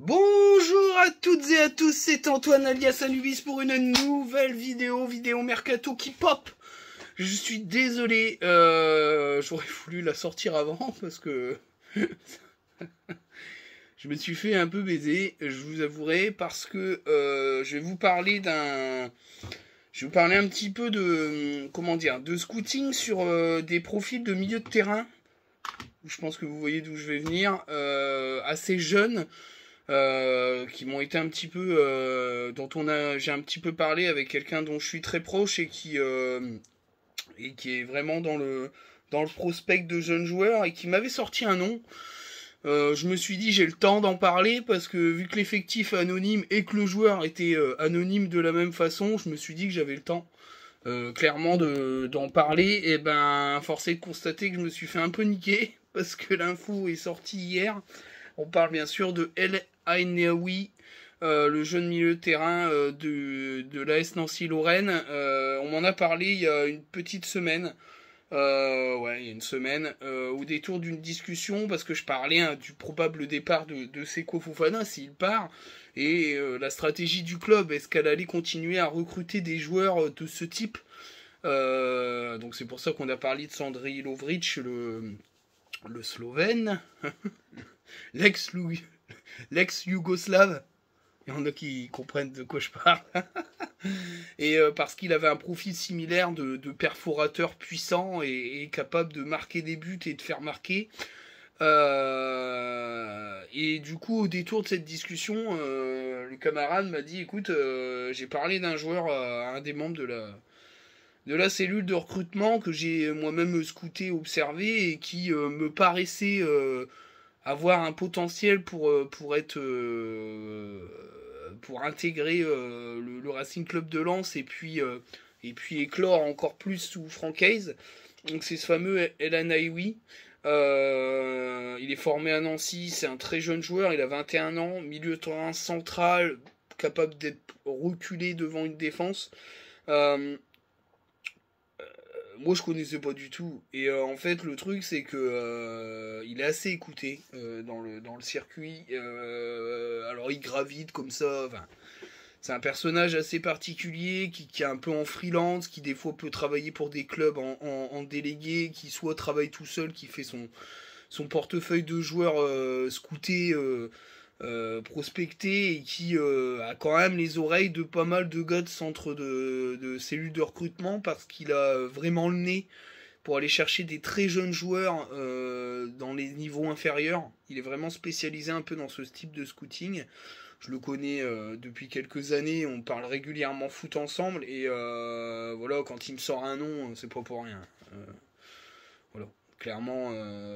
Bonjour à toutes et à tous, c'est Antoine alias Anubis pour une nouvelle vidéo Mercato qui pop. Je suis désolé, j'aurais voulu la sortir avant parce que je me suis fait un peu baiser, je vous avouerai, parce que je vais vous parler un petit peu de, comment dire, de scouting sur des profils de milieu de terrain. Je pense que vous voyez d'où je vais venir, assez jeunes. Qui m'ont été un petit peu j'ai un petit peu parlé avec quelqu'un dont je suis très proche et qui est vraiment dans le prospect de jeunes joueurs et qui m'avait sorti un nom. Je me suis dit j'ai le temps d'en parler parce que vu que l'effectif est anonyme et que le joueur était anonyme de la même façon, je me suis dit que j'avais le temps clairement d'en parler. Et ben force est de constater que je me suis fait un peu niquer parce que l'info est sortie hier. On parle bien sûr de El Ainaoui, le jeune milieu de terrain de l'AS Nancy-Lorraine. On m'en a parlé il y a une petite semaine. Il y a une semaine, au détour d'une discussion, parce que je parlais du probable départ de Seko Fofana s'il part, et la stratégie du club, est-ce qu'elle allait continuer à recruter des joueurs de ce type. Donc c'est pour ça qu'on a parlé de Sandri Lovric, le Slovène, l'ex-Yougoslave. Il y en a qui comprennent de quoi je parle. Et parce qu'il avait un profil similaire de perforateur puissant et capable de marquer des buts et de faire marquer. Et du coup, au détour de cette discussion, le camarade m'a dit, écoute, j'ai parlé d'un joueur, un des membres de la cellule de recrutement que j'ai moi-même scouté, observé, et qui me paraissait avoir un potentiel pour intégrer le Racing Club de Lens et puis éclore encore plus sous Francaise. Donc c'est ce fameux El Ainaoui. Il est formé à Nancy, c'est un très jeune joueur, il a 21 ans, milieu de terrain central, capable d'être reculé devant une défense. Moi je connaissais pas du tout, et en fait le truc c'est que il est assez écouté dans le circuit. Alors il gravite comme ça, enfin, c'est un personnage assez particulier qui est un peu en freelance, qui des fois peut travailler pour des clubs en délégué, qui soit travaille tout seul, qui fait son portefeuille de joueurs scoutés, prospecté, et qui a quand même les oreilles de pas mal de gars de centres de cellules de recrutement, parce qu'il a vraiment le nez pour aller chercher des très jeunes joueurs dans les niveaux inférieurs. Il est vraiment spécialisé un peu dans ce type de scouting. Je le connais depuis quelques années, on parle régulièrement foot ensemble, et voilà, quand il me sort un nom, c'est pas pour rien. Voilà, clairement,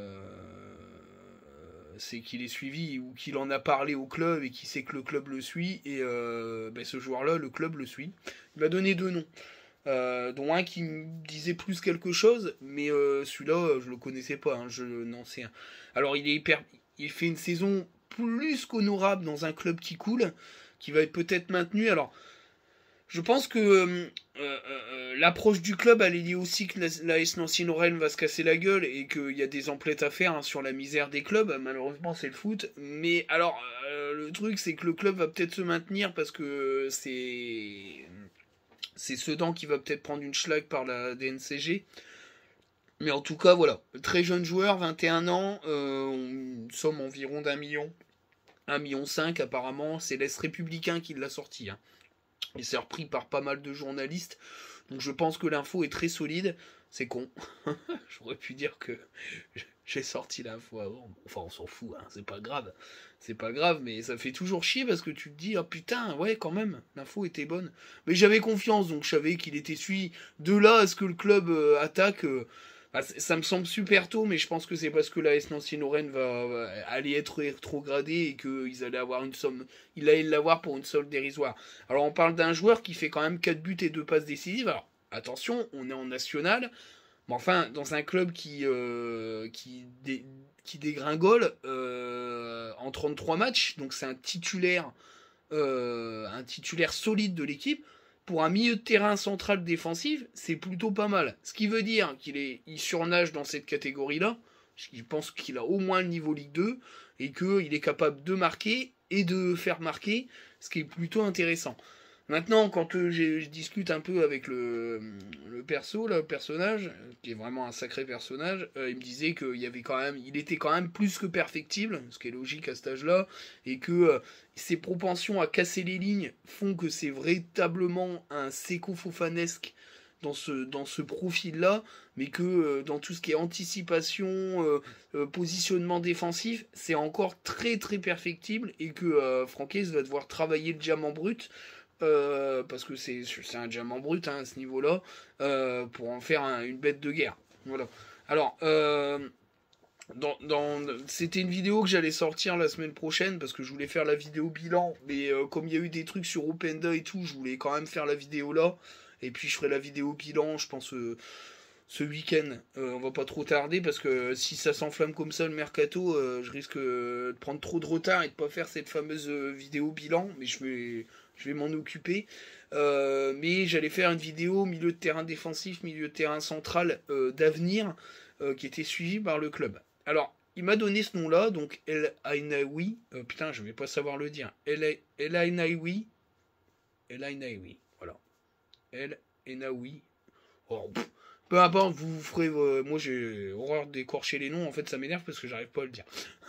c'est qu'il est suivi ou qu'il en a parlé au club et qu'il sait que le club le suit, et ce joueur-là, le club le suit. Il m'a donné deux noms, dont un qui me disait plus quelque chose, mais celui-là, je le connaissais pas, hein, je n'en sais rien. Alors il fait une saison plus qu'honorable dans un club qui coule, qui va être peut-être maintenu. Alors je pense que l'approche du club, elle est liée aussi que l'AS Nancy-Lorraine va se casser la gueule et qu'il y a des emplettes à faire, hein, sur la misère des clubs. Malheureusement, c'est le foot. Mais alors, le truc, c'est que le club va peut-être se maintenir parce que c'est Sedan qui va peut-être prendre une schlag par la DNCG. Mais en tout cas, voilà. Très jeune joueur, 21 ans, on somme environ d'1 million. 1,5 million apparemment. C'est l'Est républicain qui l'a sorti, hein. Et c'est repris par pas mal de journalistes. Donc je pense que l'info est très solide. C'est con. J'aurais pu dire que j'ai sorti l'info avant. Enfin, on s'en fout, hein. C'est pas grave. C'est pas grave, mais ça fait toujours chier parce que tu te dis, oh putain, ouais, quand même, l'info était bonne. Mais j'avais confiance, donc je savais qu'il était suivi. De là à ce que le club attaque, ça me semble super tôt, mais je pense que c'est parce que l'AS Nancy-Lorraine va aller être rétrogradé et qu'ils allaient avoir une somme. Il allait l'avoir pour une somme dérisoire. Alors on parle d'un joueur qui fait quand même 4 buts et 2 passes décisives. Alors attention, on est en national, mais enfin dans un club qui dégringole en 33 matchs, donc c'est un titulaire solide de l'équipe. Pour un milieu de terrain central défensif, c'est plutôt pas mal. Ce qui veut dire qu'il surnage dans cette catégorie-là. Je pense qu'il a au moins le niveau Ligue 2 et qu'il est capable de marquer et de faire marquer, ce qui est plutôt intéressant. Maintenant, quand je discute un peu avec le perso, là, le personnage, qui est vraiment un sacré personnage, il me disait il était quand même plus que perfectible, ce qui est logique à cet âge-là, et que ses propensions à casser les lignes font que c'est véritablement un Seko Fofanesque dans ce profil-là, mais que dans tout ce qui est anticipation, positionnement défensif, c'est encore très très perfectible, et que Franquès va devoir travailler le diamant brut, parce que c'est un diamant brut hein, à ce niveau-là, pour en faire une bête de guerre. Voilà. Alors, c'était une vidéo que j'allais sortir la semaine prochaine parce que je voulais faire la vidéo bilan, mais comme il y a eu des trucs sur Openda et tout, je voulais quand même faire la vidéo là. Et puis je ferai la vidéo bilan, je pense, ce week-end. On va pas trop tarder parce que si ça s'enflamme comme ça le mercato, je risque de prendre trop de retard et de pas faire cette fameuse vidéo bilan. Mais je vais m'en occuper. Mais j'allais faire une vidéo milieu de terrain défensif, milieu de terrain central d'avenir qui était suivi par le club. Alors, il m'a donné ce nom-là, donc El Ainaoui. Putain, je vais pas savoir le dire. El Ainaoui. El Ainaoui, voilà. El Ainaoui. Oh, peu importe, vous ferez. Moi, j'ai horreur d'écorcher les noms. En fait, ça m'énerve parce que j'arrive pas à le dire.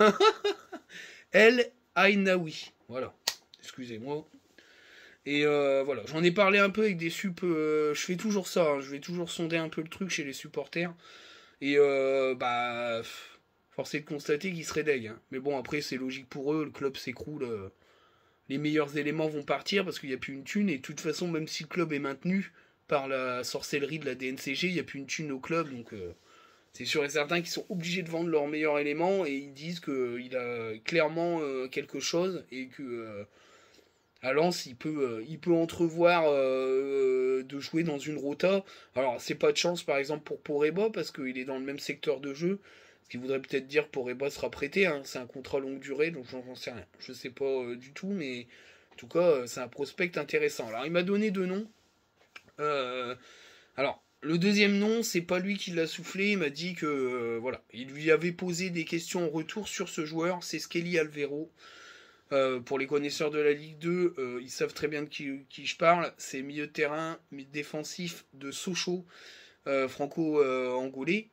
El Ainaoui. Voilà. Excusez-moi. Et voilà, j'en ai parlé un peu avec des sup. Je fais toujours ça. Hein, je vais toujours sonder un peu le truc chez les supporters. Et force est de constater qu'ils seraient deg. Hein. Mais bon, après, c'est logique pour eux. Le club s'écroule. Les meilleurs éléments vont partir parce qu'il n'y a plus une thune. Et de toute façon, même si le club est maintenu par la sorcellerie de la DNCG, il n'y a plus une thune au club. Donc c'est sûr et certain qu'ils sont obligés de vendre leurs meilleurs éléments. Et ils disent qu'il a clairement quelque chose. Et que à Lens, il peut entrevoir de jouer dans une rota. Alors, c'est pas de chance, par exemple, pour Poreba, parce qu'il est dans le même secteur de jeu. Ce qui voudrait peut-être dire que Poreba sera prêté. Hein. C'est un contrat longue durée, donc j'en sais rien. Je sais pas du tout, mais en tout cas, c'est un prospect intéressant. Alors, il m'a donné deux noms. Alors, le deuxième nom, c'est pas lui qui l'a soufflé. Il m'a dit que, voilà, il lui avait posé des questions en retour sur ce joueur. C'est Skelly Alvero. Pour les connaisseurs de la Ligue 2, ils savent très bien de qui je parle. C'est milieu de terrain défensif de Sochaux, franco-angolais.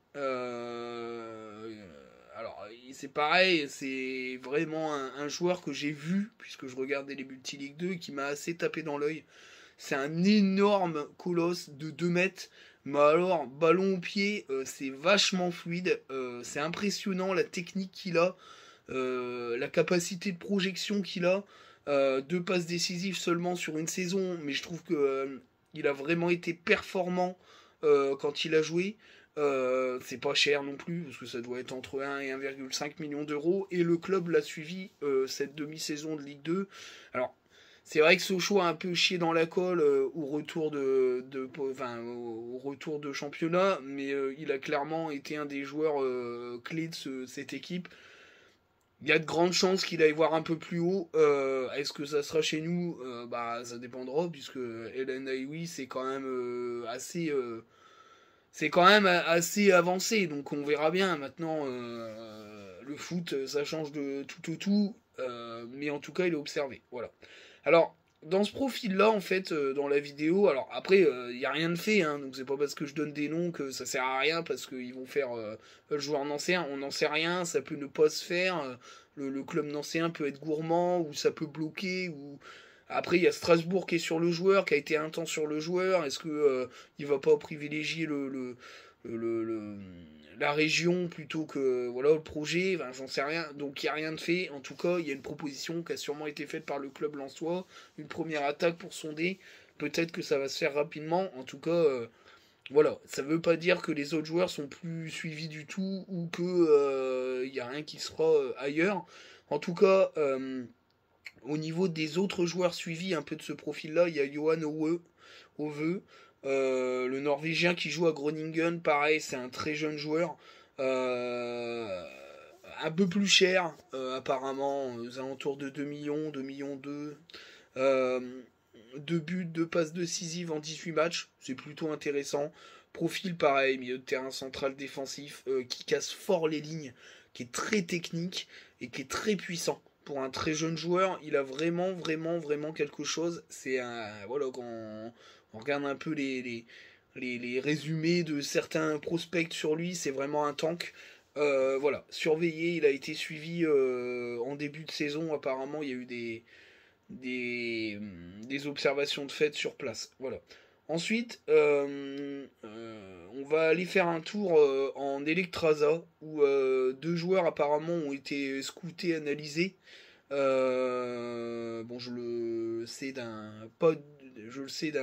Alors, c'est pareil, c'est vraiment un joueur que j'ai vu, puisque je regardais les Multi-Ligue 2, et qui m'a assez tapé dans l'œil. C'est un énorme colosse de 2 mètres. Mais alors, ballon au pied, c'est vachement fluide. C'est impressionnant la technique qu'il a. La capacité de projection qu'il a, 2 passes décisives seulement sur une saison, mais je trouve que il a vraiment été performant quand il a joué. C'est pas cher non plus, parce que ça doit être entre 1 et 1,5 million d'euros, et le club l'a suivi cette demi-saison de Ligue 2. Alors, c'est vrai que Sochaux a un peu chié dans la colle au retour au retour de championnat, mais il a clairement été un des joueurs clés de cette équipe. Il y a de grandes chances qu'il aille voir un peu plus haut. Est-ce que ça sera chez nous ça dépendra, puisque Ellen Aoui, c'est quand même assez avancé. Donc on verra bien. Maintenant, le foot, ça change de tout au tout. Mais en tout cas, il est observé. Voilà. Alors, dans ce profil-là, en fait, dans la vidéo, alors après, il n'y a rien de fait, hein, donc c'est pas parce que je donne des noms que ça sert à rien, parce qu'ils vont faire le joueur nancéen, on n'en sait rien, ça peut ne pas se faire, le club nancéen peut être gourmand, ou ça peut bloquer, ou... Après, il y a Strasbourg qui est sur le joueur, qui a été un temps sur le joueur, est-ce que il va pas privilégier le la région plutôt que voilà le projet, enfin, j'en sais rien, donc il n'y a rien de fait. En tout cas, il y a une proposition qui a sûrement été faite par le club lensois, une première attaque pour sonder, peut-être que ça va se faire rapidement. En tout cas, voilà, ça veut pas dire que les autres joueurs sont plus suivis du tout, ou que il n'y a rien qui sera ailleurs. En tout cas, au niveau des autres joueurs suivis un peu de ce profil-là, il y a Johan Ove, le Norvégien qui joue à Groningen, pareil, c'est un très jeune joueur. Un peu plus cher, apparemment, aux alentours de 2 millions, 2 millions 2. 2 buts, 2 passes décisives en 18 matchs, c'est plutôt intéressant. Profil pareil, milieu de terrain central défensif, qui casse fort les lignes, qui est très technique et qui est très puissant. pour un très jeune joueur, il a vraiment quelque chose. C'est un, voilà, quand on regarde un peu les résumés de certains prospects sur lui, c'est vraiment un tank. Voilà, surveillé, il a été suivi en début de saison. Apparemment, il y a eu des, des observations de fait sur place. Voilà. Ensuite, on va aller faire un tour en Electrasa, où deux joueurs apparemment ont été scoutés, analysés. Bon, je le sais d'un pod, je le sais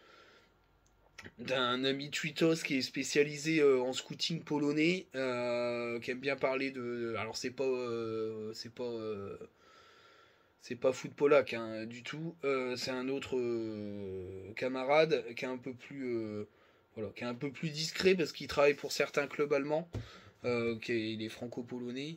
d'un ami Twitos qui est spécialisé en scouting polonais, qui aime bien parler de. Alors c'est pas foot polac hein, du tout. C'est un autre camarade qui est un peu plus voilà, qui est un peu plus discret parce qu'il travaille pour certains clubs allemands. Il est franco-polonais.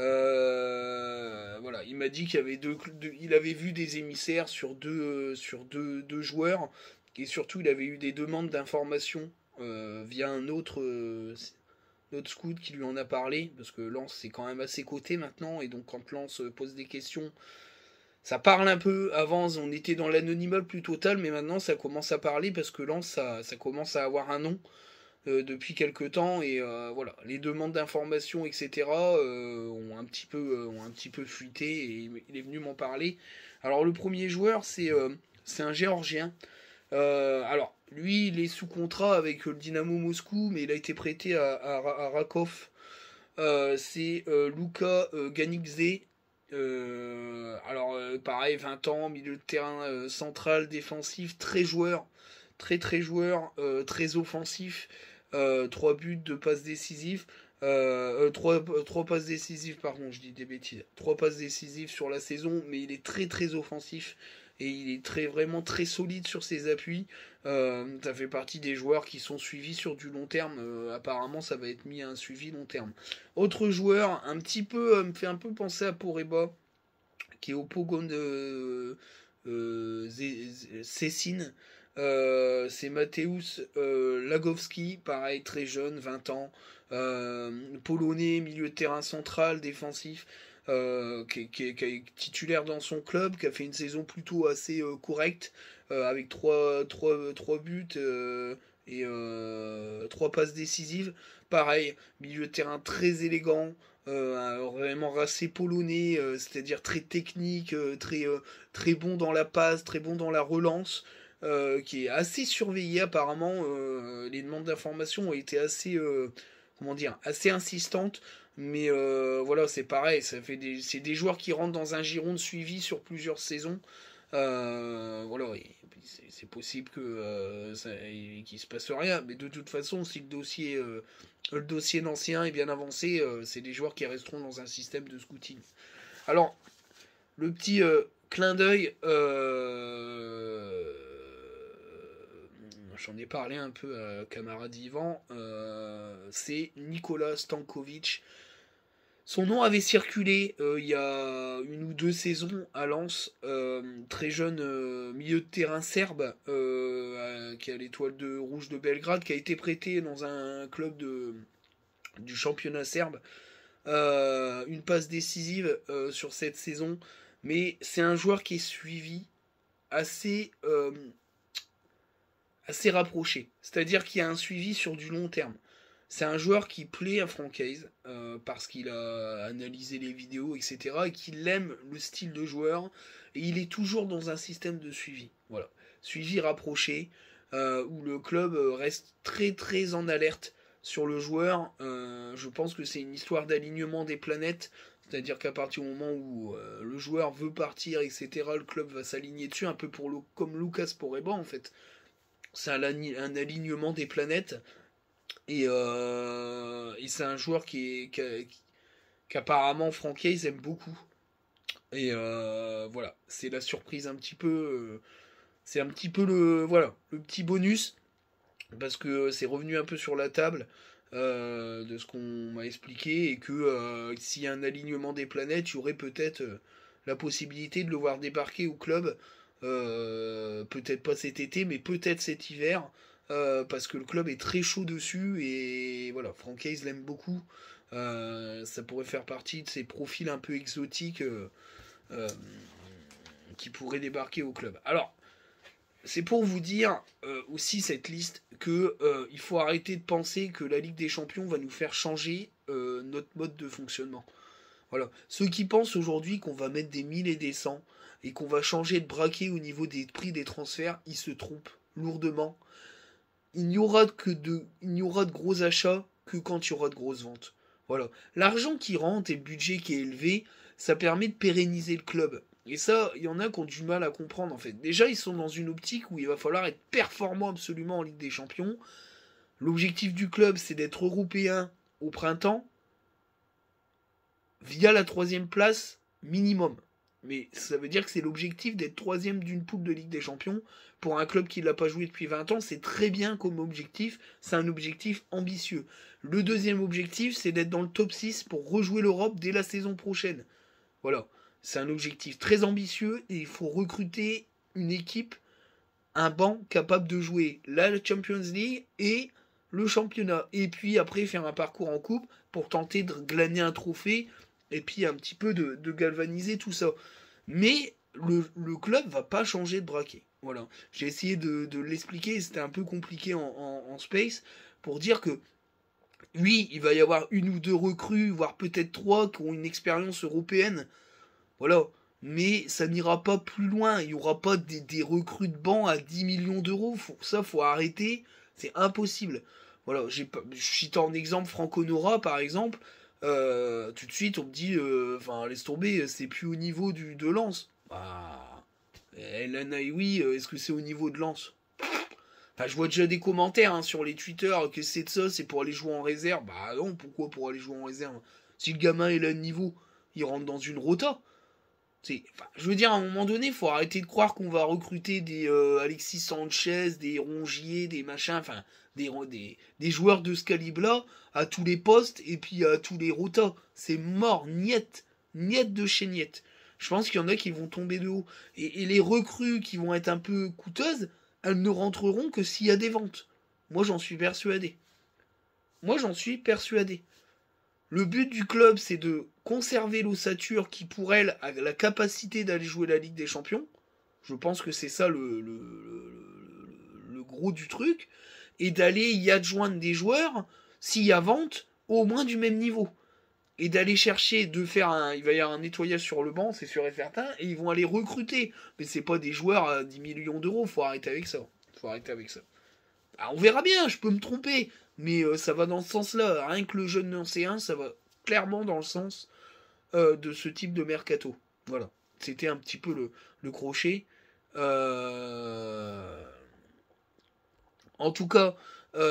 Voilà, il m'a dit qu'il y avait il avait vu des émissaires deux joueurs et surtout il avait eu des demandes d'informations via un autre scout qui lui en a parlé parce que Lens c'est quand même assez coté maintenant et donc quand Lens pose des questions ça parle un peu. Avant, on était dans l'anonymat le plus total, mais maintenant, ça commence à parler parce que Lens, ça commence à avoir un nom depuis quelques temps. Et voilà, les demandes d'informations, etc., ont un petit peu fuité et il est venu m'en parler. Alors, le premier joueur, c'est un Géorgien. Alors, lui, il est sous contrat avec le Dynamo Moscou, mais il a été prêté à Rakov. C'est Luka Ganigze. Pareil, 20 ans, milieu de terrain central, défensif, très joueur, très offensif, 3 buts, 2 passes décisives, 3 passes décisives, pardon, je dis des bêtises, 3 passes décisives sur la saison, mais il est très offensif et il est vraiment très solide sur ses appuis. Ça fait partie des joueurs qui sont suivis sur du long terme. Apparemment, ça va être mis à un suivi long terme. Autre joueur, un petit peu, me fait un peu penser à Poreba, qui est au Pogon de Cécine. C'est Mateusz Lagowski, pareil, très jeune, 20 ans. Polonais, milieu de terrain central, défensif. Qui est titulaire dans son club, qui a fait une saison plutôt assez correcte, avec 3 buts et 3 passes décisives. Pareil, milieu de terrain très élégant, vraiment racé polonais, c'est-à-dire très technique, très bon dans la passe, très bon dans la relance. Qui est assez surveillé apparemment. Les demandes d'informations ont été assez insistantes. Mais voilà, c'est pareil, c'est des joueurs qui rentrent dans un giron de suivi sur plusieurs saisons. Voilà, c'est possible qu'il se passe rien, mais de toute façon, si le dossier d'ancien est bien avancé, c'est des joueurs qui resteront dans un système de scouting. Alors, le petit clin d'œil, j'en ai parlé un peu à camarade Yvan, c'est Nicolas Stankovic. Son nom avait circulé il y a 1 ou 2 saisons à Lens, très jeune milieu de terrain serbe qui a l'étoile de rouge de Belgrade, qui a été prêté dans un club du championnat serbe. Une passe décisive sur cette saison, mais c'est un joueur qui est suivi assez, assez rapproché, c'est-à-dire qu'il y a un suivi sur du long terme. C'est un joueur qui plaît à Francaise parce qu'il a analysé les vidéos, etc. et qu'il aime le style de joueur. Et il est toujours dans un système de suivi. Voilà. Suivi rapproché où le club reste très en alerte sur le joueur. Je pense que c'est une histoire d'alignement des planètes. C'est-à-dire qu'à partir du moment où le joueur veut partir, etc., le club va s'aligner dessus, un peu comme Lucas Poreba en fait. C'est un alignement des planètes. Et c'est un joueur qu'apparemment Francaise aime beaucoup. Et voilà, c'est la surprise un petit peu. C'est un petit peu le petit bonus. Parce que c'est revenu un peu sur la table de ce qu'on m'a expliqué. Et que s'il y a un alignement des planètes, il y aurait peut-être la possibilité de le voir débarquer au club. Peut-être pas cet été, mais peut-être cet hiver. Parce que le club est très chaud dessus et voilà, Francaise l'aime beaucoup. Ça pourrait faire partie de ces profils un peu exotiques euh, qui pourraient débarquer au club. Alors, c'est pour vous dire aussi cette liste que il faut arrêter de penser que la Ligue des Champions va nous faire changer notre mode de fonctionnement. Voilà. Ceux qui pensent aujourd'hui qu'on va mettre des 1000 et des 100 et qu'on va changer de braquet au niveau des prix des transferts, ils se trompent lourdement. Il n'y aura de gros achats que quand il y aura de grosses ventes. Voilà. L'argent qui rentre et le budget qui est élevé, ça permet de pérenniser le club. Et ça, il y en a qui ont du mal à comprendre en fait. Déjà, ils sont dans une optique où il va falloir être performant absolument en Ligue des Champions. L'objectif du club, c'est d'être européen au printemps via la troisième place minimum. Mais ça veut dire que c'est l'objectif d'être troisième d'une poule de Ligue des Champions. Pour un club qui ne l'a pas joué depuis 20 ans, c'est très bien comme objectif. C'est un objectif ambitieux. Le deuxième objectif, c'est d'être dans le top 6 pour rejouer l'Europe dès la saison prochaine. Voilà. C'est un objectif très ambitieux et il faut recruter une équipe, un banc capable de jouer la Champions League et le championnat. Et puis après faire un parcours en coupe pour tenter de glaner un trophée et puis un petit peu de galvaniser tout ça. Mais le club va pas changer de braquet. Voilà. J'ai essayé de l'expliquer, c'était un peu compliqué en space, pour dire que oui, il va y avoir une ou deux recrues, voire peut-être trois, qui ont une expérience européenne. Voilà. Mais ça n'ira pas plus loin. Il n'y aura pas des recrues de banc à 10 millions d'euros. Ça, faut arrêter. C'est impossible. Voilà. Je cite en exemple Franco Nora, par exemple. Tout de suite, on me dit, laisse tomber, c'est plus au niveau de Lens. Bah, El oui, est-ce que c'est au niveau de Lens? Enfin, je vois déjà des commentaires sur les Twitter que c'est de ça, c'est pour aller jouer en réserve. Bah non, pourquoi pour aller jouer en réserve? Si le gamin est là de niveau, il rentre dans une rota. Je veux dire, à un moment donné, il faut arrêter de croire qu'on va recruter des Alexis Sanchez, des Rongier, des machins, enfin, des joueurs de ce calibre-là à tous les postes et puis à tous les rotas. C'est mort, niette, niette de chez niette. Je pense qu'il y en a qui vont tomber de haut. Et les recrues qui vont être un peu coûteuses, elles ne rentreront que s'il y a des ventes. Moi, j'en suis persuadé. Moi, j'en suis persuadé. Le but du club, c'est de conserver l'ossature qui, pour elle, a la capacité d'aller jouer la Ligue des Champions. Je pense que c'est ça le gros du truc. Et d'aller y adjoindre des joueurs, s'il y a vente, au moins du même niveau. Et d'aller chercher, il va y avoir un nettoyage sur le banc, c'est sûr et certain, et ils vont aller recruter. Mais c'est pas des joueurs à 10 millions d'euros, faut arrêter avec ça. Faut arrêter avec ça. Ah, on verra bien, je peux me tromper, mais ça va dans ce sens-là. Rien que le jeune ancien, ça va clairement dans le sens de ce type de mercato. Voilà. C'était un petit peu le crochet. En tout cas,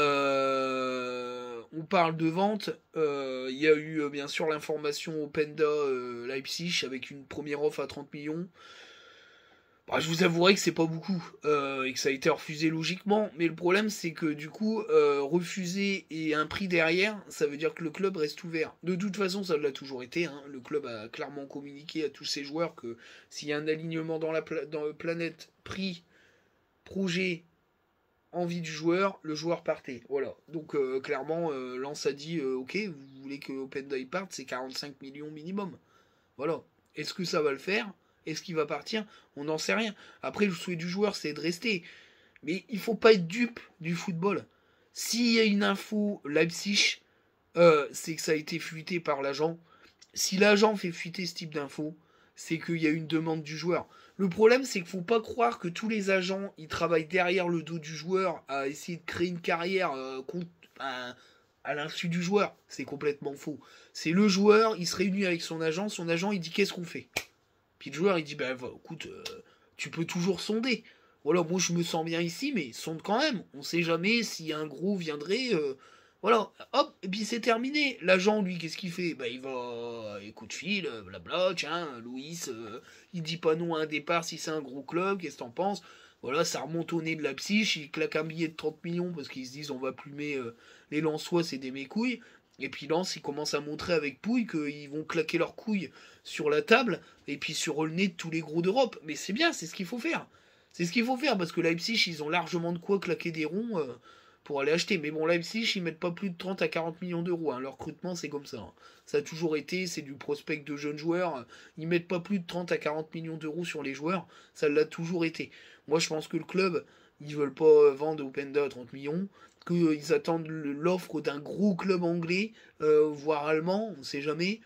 on parle de vente. Il y a eu bien sûr l'information Openda Leipzig avec une première offre à 30 millions. Bah, je vous avouerai que c'est pas beaucoup et que ça a été refusé logiquement, mais le problème c'est que du coup, refuser et un prix derrière, ça veut dire que le club reste ouvert. De toute façon, ça l'a toujours été. Le club a clairement communiqué à tous ses joueurs que s'il y a un alignement dans la planète, prix, projet, envie du joueur, le joueur partait. Voilà. Donc clairement, Lens a dit ok, vous voulez que Openda parte, c'est 45 millions minimum. Voilà. Est-ce que ça va le faire? Est-ce qu'il va partir? On n'en sait rien. Après, le souhait du joueur, c'est de rester. Mais il faut pas être dupe du football. S'il y a une info Leipzig, c'est que ça a été fuité par l'agent. Si l'agent fait fuiter ce type d'info, c'est qu'il y a une demande du joueur. Le problème, c'est qu'il faut pas croire que tous les agents, ils travaillent derrière le dos du joueur à essayer de créer une carrière à l'insu du joueur. C'est complètement faux. C'est le joueur, il se réunit avec son agent il dit qu'est-ce qu'on fait? Puis le joueur il dit écoute, tu peux toujours sonder. Voilà, moi je me sens bien ici, mais sonde quand même. On sait jamais si un gros viendrait. Voilà, hop, et puis c'est terminé. L'agent, lui, qu'est-ce qu'il fait? Il va, écoute fil, blabla, tiens, Louis, il dit pas non à un départ si c'est un gros club, qu'est-ce que t'en penses? Voilà, ça remonte au nez de la psyche, il claque un billet de 30 millions parce qu'ils se disent on va plumer les Lensois, c'est des mécouilles. Et puis Lens, ils commencent à montrer avec Pouille qu'ils vont claquer leurs couilles sur la table et puis sur le nez de tous les gros d'Europe. Mais c'est bien, c'est ce qu'il faut faire. C'est ce qu'il faut faire parce que Leipzig, ils ont largement de quoi claquer des ronds pour aller acheter. Mais bon, Leipzig, ils mettent pas plus de 30 à 40 millions d'euros. Hein. Leur recrutement, c'est comme ça. Hein. Ça a toujours été, c'est du prospect de jeunes joueurs. Ils mettent pas plus de 30 à 40 millions d'euros sur les joueurs. Ça l'a toujours été. Moi, je pense que le club, ils veulent pas vendre Openda à 30 millions. Qu'ils attendent l'offre d'un gros club anglais, voire allemand, on sait jamais,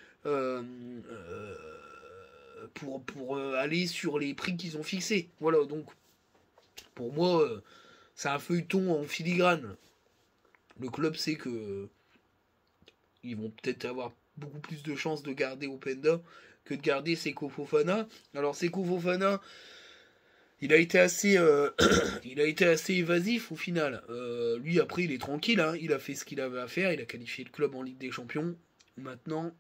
pour aller sur les prix qu'ils ont fixés. Voilà, donc pour moi, c'est un feuilleton en filigrane. Le club sait que ils vont peut-être avoir beaucoup plus de chances de garder Openda que de garder Seko Fofana. Alors Seko Fofana, il a été assez, il a été assez évasif au final. Lui après il est tranquille, hein. Il a fait ce qu'il avait à faire, il a qualifié le club en Ligue des Champions. Maintenant,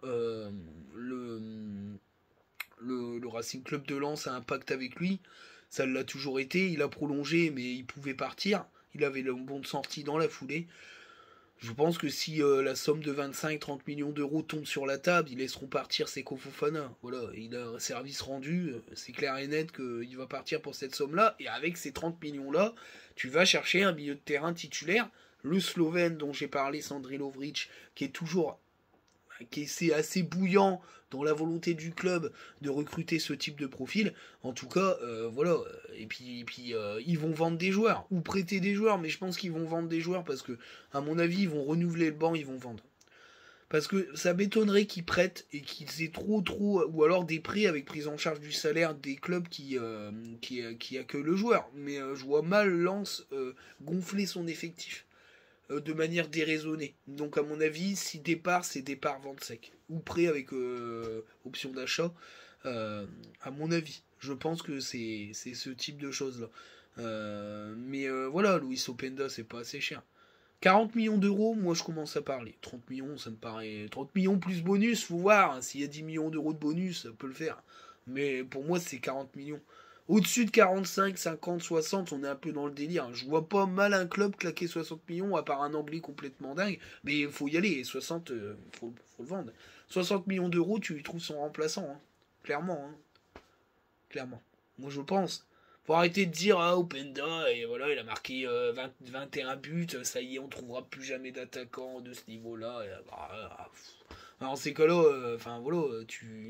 le Racing Club de Lens a un pacte avec lui. Ça l'a toujours été. Il a prolongé, mais il pouvait partir. Il avait le bon de sortie dans la foulée. Je pense que si la somme de 25-30 millions d'euros tombe sur la table, ils laisseront partir Seko Fofana. Voilà, il a un service rendu. C'est clair et net qu'il va partir pour cette somme-là. Et avec ces 30 millions-là, tu vas chercher un milieu de terrain titulaire. Le Slovène dont j'ai parlé, Sandri Lovric, qui est assez bouillant dans la volonté du club de recruter ce type de profil. En tout cas, voilà. Et puis ils vont vendre des joueurs ou prêter des joueurs, mais je pense qu'ils vont vendre des joueurs parce que, à mon avis, ils vont renouveler le banc, ils vont vendre. Parce que ça m'étonnerait qu'ils prêtent et qu'ils aient trop, ou alors des prêts avec prise en charge du salaire des clubs qui accueillent le joueur. Mais je vois mal Lens gonfler son effectif de manière déraisonnée. Donc à mon avis, si départ, c'est départ vente sec. Ou prêt avec option d'achat. À mon avis. Je pense que c'est ce type de choses-là. Mais voilà, Luis Openda, c'est pas assez cher. 40 millions d'euros, moi je commence à parler. 30 millions, ça me paraît... 30 millions plus bonus, faut voir. Hein. S'il y a 10 millions d'euros de bonus, ça peut le faire. Mais pour moi, c'est 40 millions. Au-dessus de 45, 50, 60, on est un peu dans le délire. Je vois pas mal un club claquer 60 millions, à part un Anglais complètement dingue. Mais il faut y aller. Et 60, faut le vendre. 60 millions d'euros, tu y trouves son remplaçant. Hein. Clairement. Hein. Clairement. Moi, je pense. Faut arrêter de dire, ah, Openda, et voilà, il a marqué 21 buts, ça y est, on trouvera plus jamais d'attaquant de ce niveau-là. Alors, ces cas-là, enfin, voilà,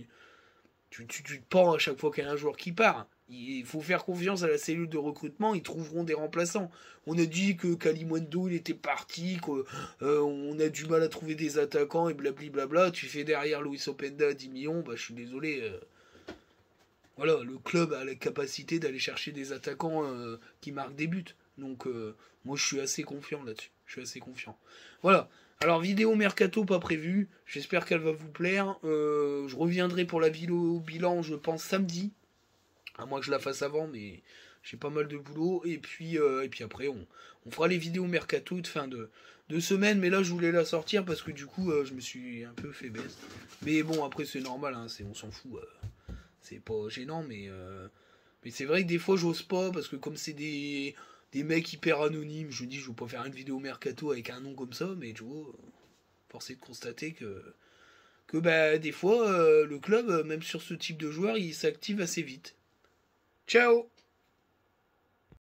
tu te pends à chaque fois qu'il y a un joueur qui part. Il faut faire confiance à la cellule de recrutement, ils trouveront des remplaçants. On a dit que Kalimundo il était parti, qu'on a du mal à trouver des attaquants et blablabla. Tu fais derrière Luis Openda à 10 millions, bah je suis désolé. Voilà, le club a la capacité d'aller chercher des attaquants qui marquent des buts. Donc moi je suis assez confiant là-dessus. Je suis assez confiant. Voilà. Alors vidéo mercato pas prévue. J'espère qu'elle va vous plaire. Je reviendrai pour la vidéo bilan, je pense samedi. À moins que je la fasse avant, mais j'ai pas mal de boulot. Et puis après on fera les vidéos mercato de fin de semaine. Mais là je voulais la sortir parce que du coup je me suis un peu fait baisse. Mais bon après c'est normal, hein, on s'en fout. C'est pas gênant, mais c'est vrai que des fois j'ose pas parce que comme c'est des mecs hyper anonymes, je me dis je veux pas faire une vidéo mercato avec un nom comme ça, mais tu vois, force est de constater que bah, des fois le club, même sur ce type de joueur, il s'active assez vite. Ciao!